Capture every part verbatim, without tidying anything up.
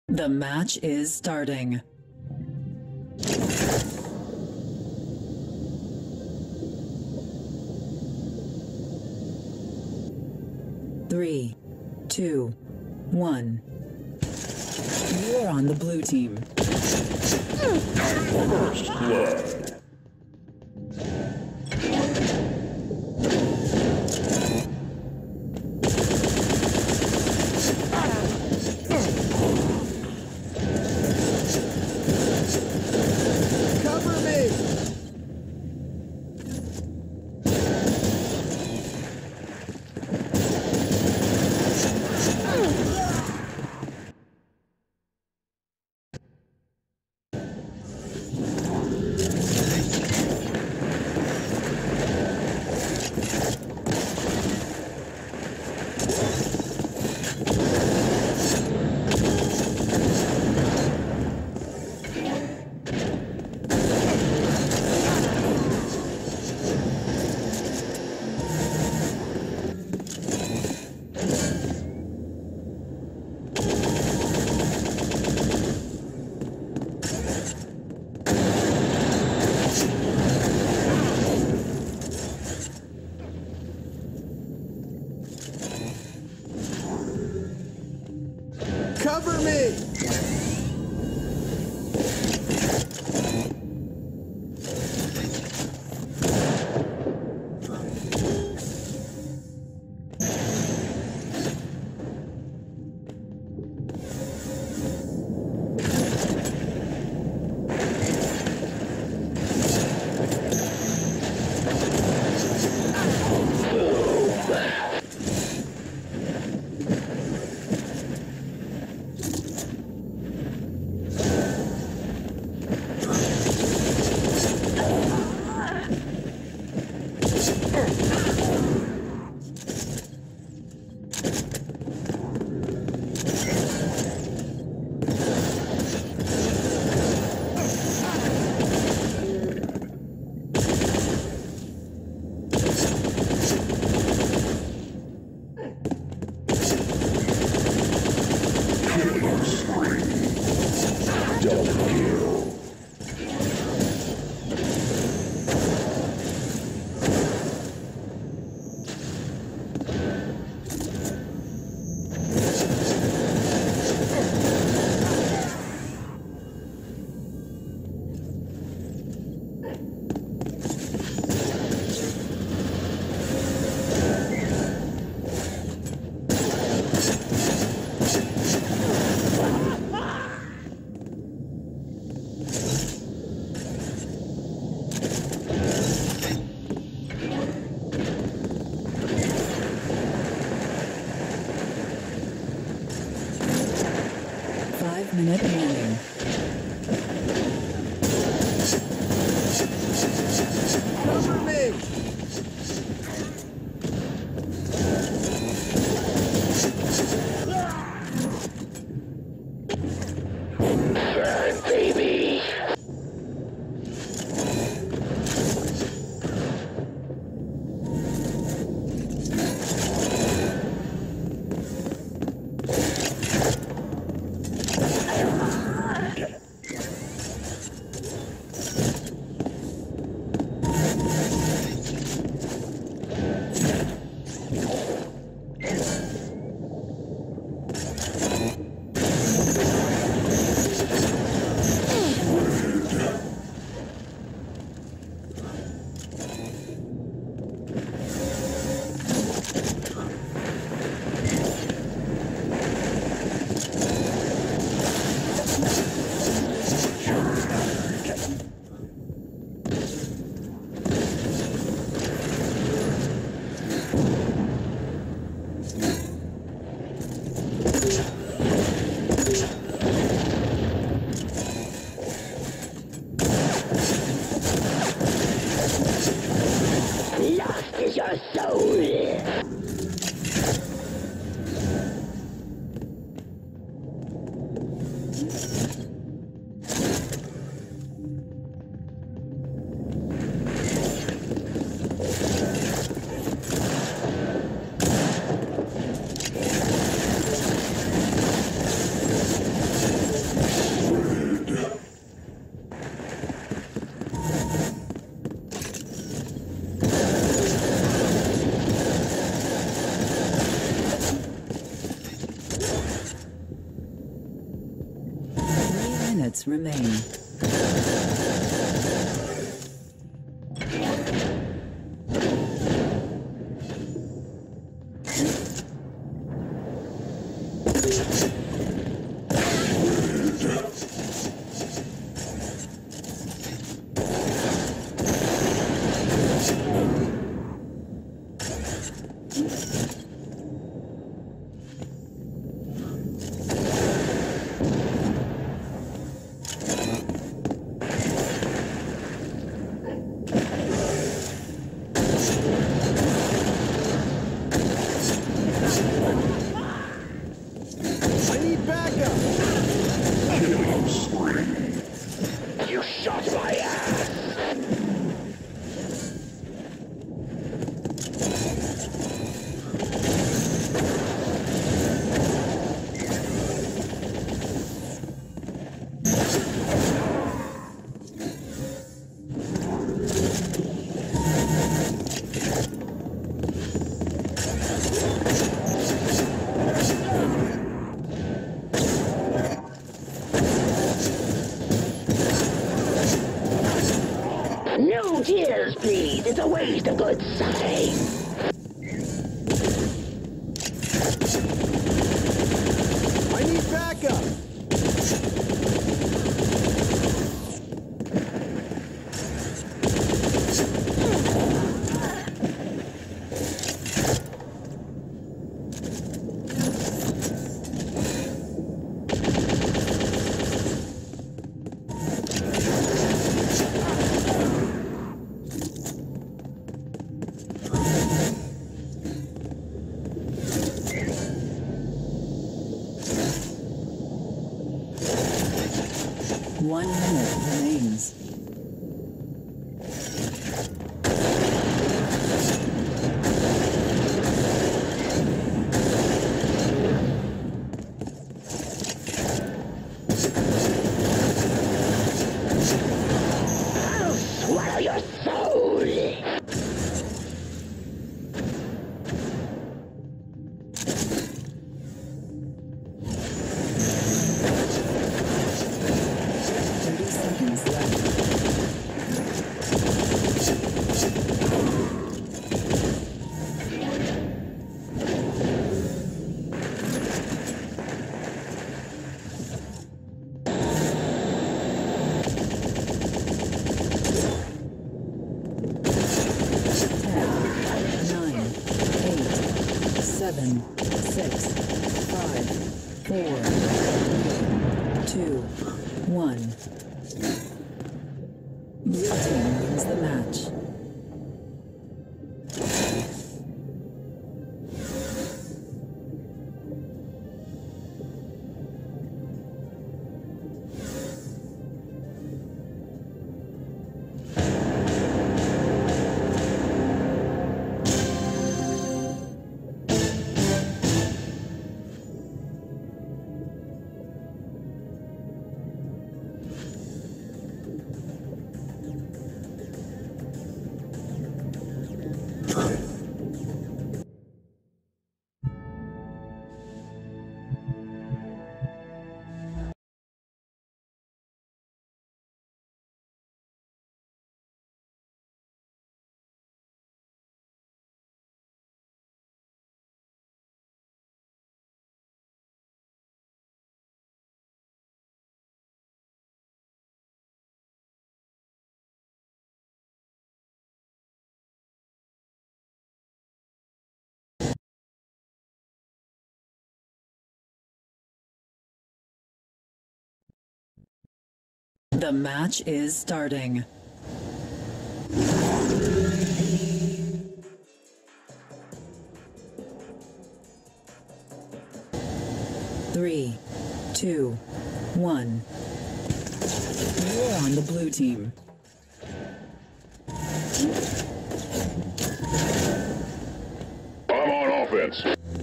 The match is starting. Three, two, one. You're on the blue team. First blood. Cover me! Minute warning. Cover me! Burn, baby. Lost is your soul. minutes remain. I need backup! You shot my ass! No tears, please. It's always a good sign. I need backup! One minute remains. I'll swallow your soul. thirty seconds left. Nine, eight, seven, six, five, four, two, one. Blue team wins the match. The match is starting. Three, two, one. You're on the blue team. I'm on offense!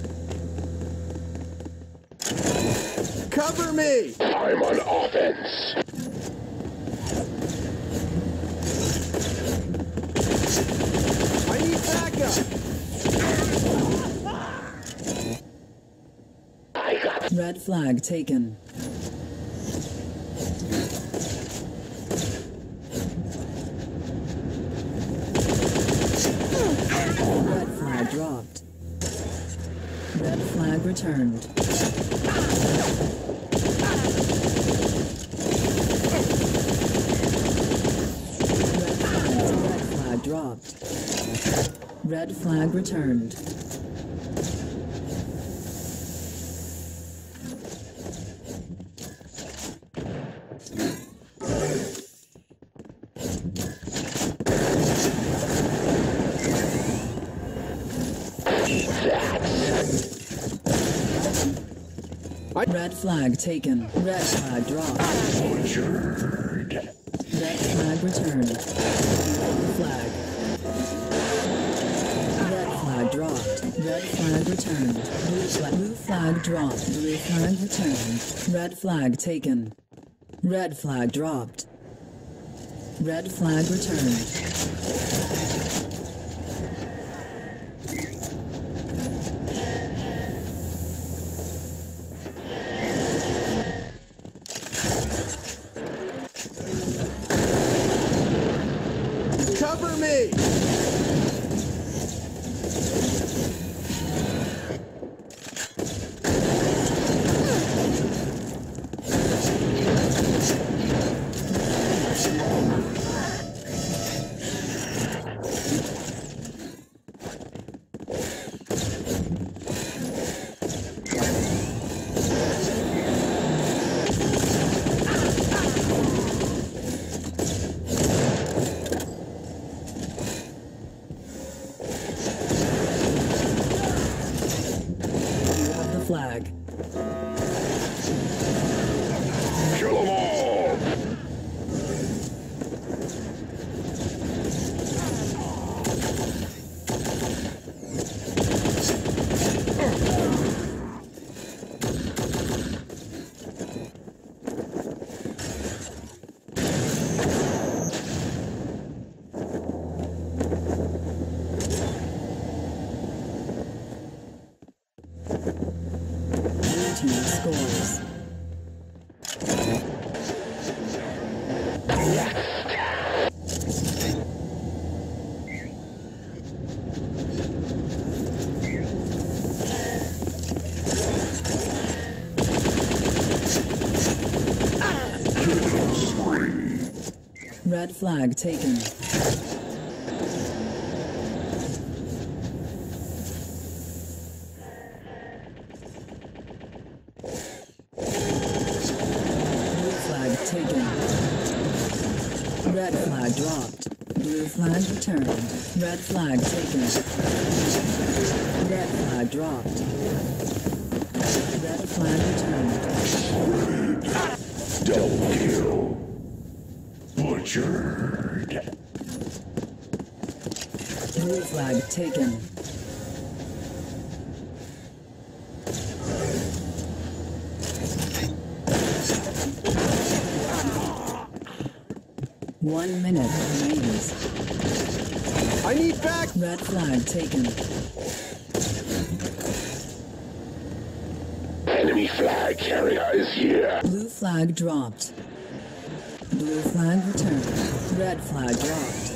Cover me! I'm on offense! I need backup! I got Red flag taken. dropped. Red flag returned. Red flag, red flag dropped. Red flag returned. Red flag taken. Red flag dropped. Butchered. Red flag returned. Flag. Red flag dropped. Red flag returned. Blue flag, blue flag dropped. Blue flag returned. Red flag taken. Red flag dropped. Red flag returned. Cover me! Flag. Kill 'em all! Team scores. Red flag taken. Taken. Red flag dropped. Blue flag returned. Red flag taken. Red flag dropped. Red flag returned. Double kill. Butchered. Blue flag taken. One minute remains. I need back! Red flag taken. Enemy flag carrier is here. Blue flag dropped. Blue flag returned. Red flag dropped.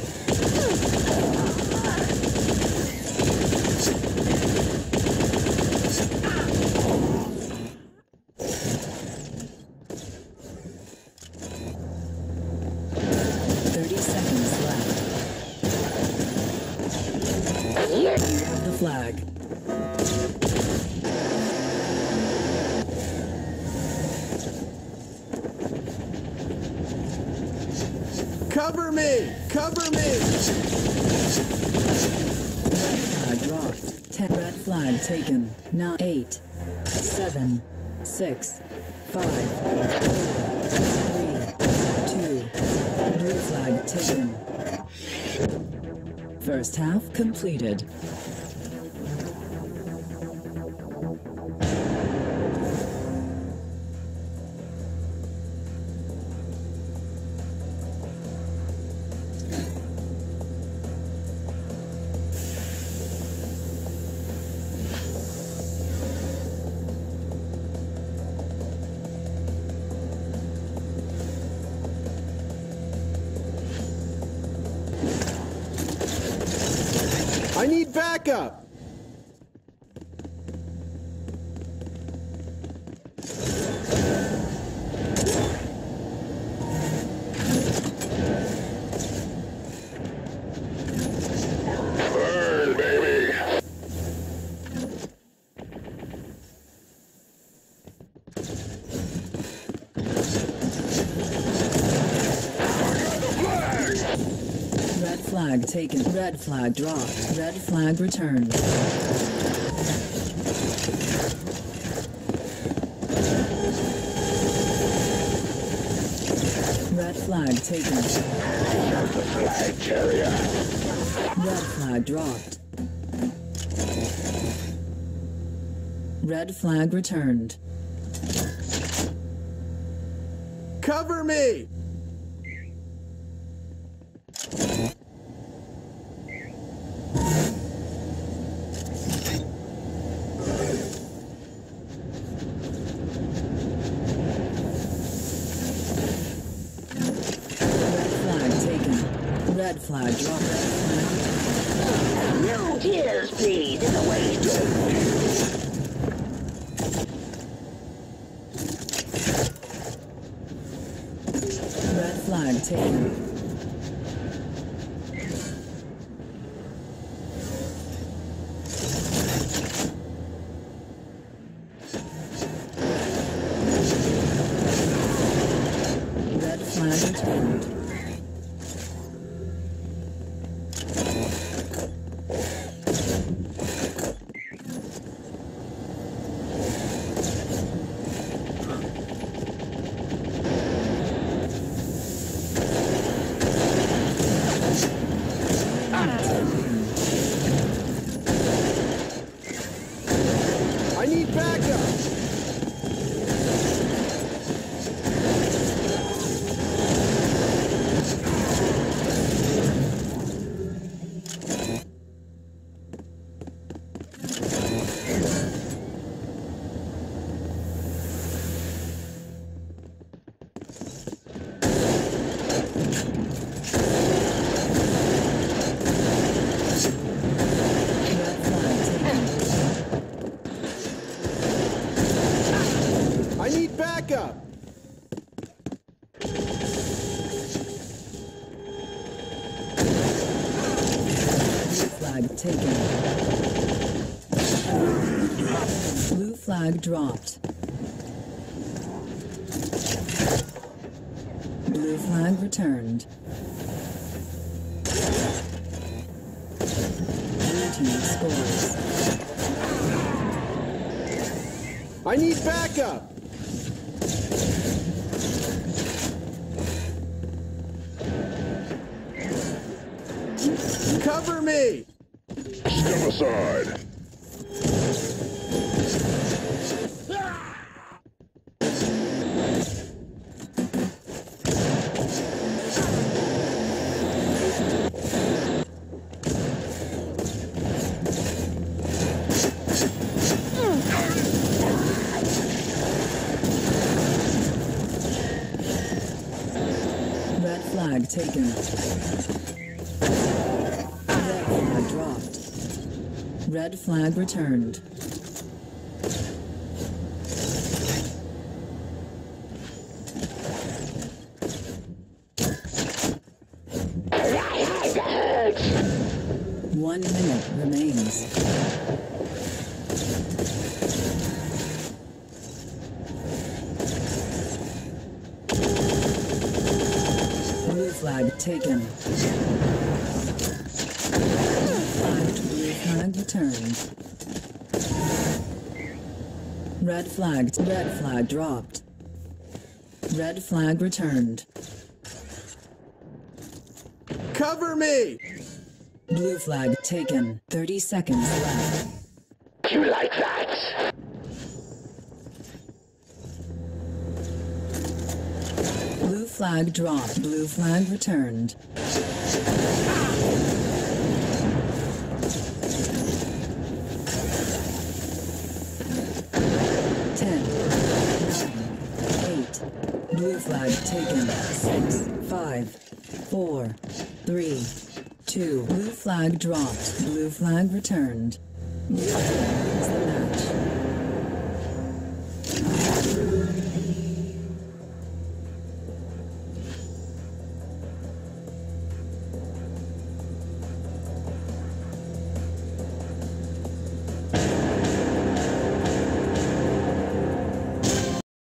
Thirty seconds left. You have the flag. Cover me! Cover me! Red flag dropped. Ten. Red flag taken. Nine, eight, seven, six, five, three, two. Blue flag taken. First half completed. I need backup! taken. Red flag dropped. Red flag returned. Red flag taken. The flag carrier. Red flag dropped. Red flag returned. Cover me! Red flag drop. Red flag. No tears, please. It's a waste. Red flag taken. Red flag returned. I need backup! I need backup! Flag taken. Blue flag dropped. Blue flag returned. Blue team scores. I need backup! Cover me! Step aside. Red flag taken. Red flag dropped. Red flag returned. One minute remains. Blue flag taken. Flag, blue flag returned. Red flag, red flag dropped. Red flag returned. Cover me! Blue flag taken. thirty seconds left. You like that? Blue flag dropped. Blue flag returned. Ten. Nine. Eight. Blue flag taken. Six. Five. Four. Three. Two. Blue flag dropped. Blue flag returned. Blue flag wins the match.